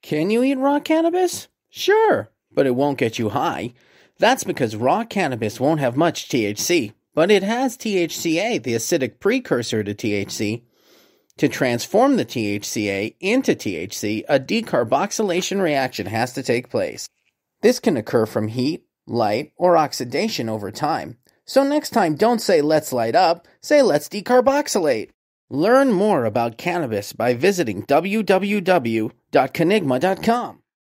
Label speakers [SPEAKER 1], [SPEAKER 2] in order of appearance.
[SPEAKER 1] Can you eat raw cannabis? Sure, but it won't get you high. That's because raw cannabis won't have much THC, but it has THCA, the acidic precursor to THC. To transform the THCA into THC, a decarboxylation reaction has to take place. This can occur from heat, light, or oxidation over time. So next time, don't say let's light up, say let's decarboxylate. Learn more about cannabis by visiting www.canigma.com.